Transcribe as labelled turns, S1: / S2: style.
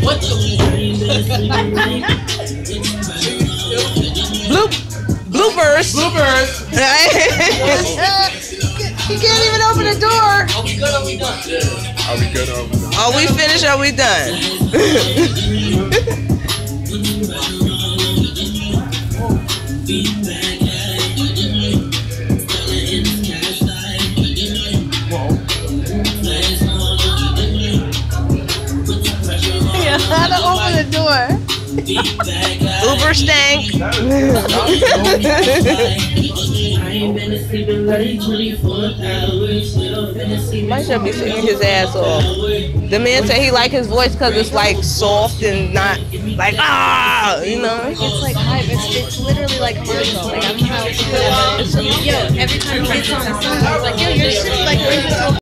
S1: Bloopers.
S2: He can't even open the door.
S3: Are we good or are we done?
S4: Are we good or are we done?
S1: Are we finished or are we done?
S2: Yeah, how to open the door.
S1: Uber stank. Might should be singing his ass off. The man said he like his voice because it's like soft and not like you know.
S2: It's like hype. It's literally like commercial. Like I don't know how to do it. Yo, every time he gets on the song, it's like, yo, your shit like